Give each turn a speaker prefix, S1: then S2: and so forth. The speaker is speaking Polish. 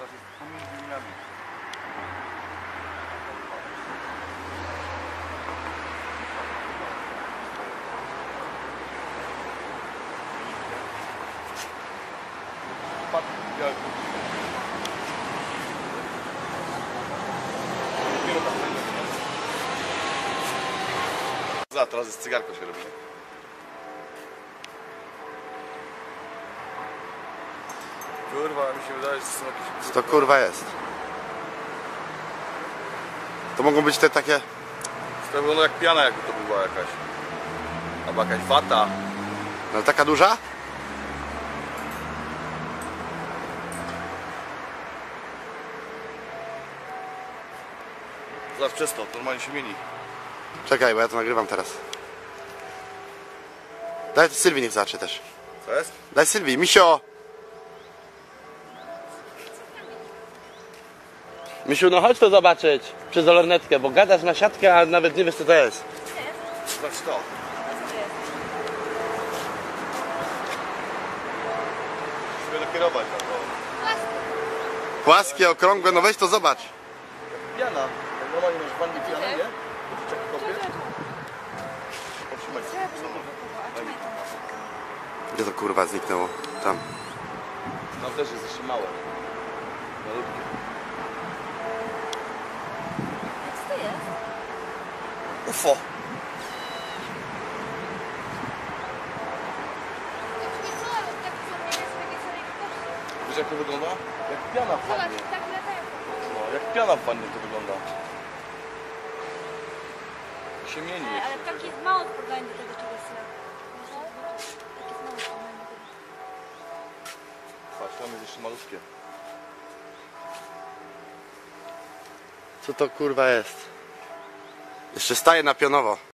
S1: teraz jest pomiędzy dniami. Teraz jest cygarko się robi. Kurwa, mi się wydaje, że są jakieś...
S2: Co to kurwa jest? To mogą być te takie...
S1: To wygląda jak piana, jakby to była jakaś. Albo jakaś wata.
S2: No taka duża?
S1: Zaraz przez to normalnie się mieni.
S2: Czekaj, bo ja to nagrywam teraz. Daj Sylwii niech zacznie też.
S1: Co jest?
S2: Daj Sylwii, Misio! Misiu, no chodź to zobaczyć przez lornetkę, bo gadasz na siatkę, a nawet nie wiesz co to jest.
S1: Zobacz to. Musimy dokierować na to.
S2: Płaskie, okrągłe, no weź to zobacz.
S1: Piana. Jak normalnie masz w wannie pianę, nie? Czek kopie. Potrzymaj się.
S2: Gdzie to kurwa zniknęło? Tam.
S1: Tam też jest jeszcze małe. Malutkie.
S3: Co to jest?
S1: UFO. Wiesz jak to wygląda? Jak piana w
S3: Zobacz,
S1: wannie.
S3: tak latają.
S1: No, jak piana w wannie to wygląda. Się mieni
S3: Ale
S1: jeszcze.
S3: tak jest mało w porównaniu do tego czegoś tak. Tak jest mało w porównaniu do tego.
S1: Patrz, tam jest jeszcze malutkie.
S2: Co to kurwa jest? Jeszcze staje na pionowo.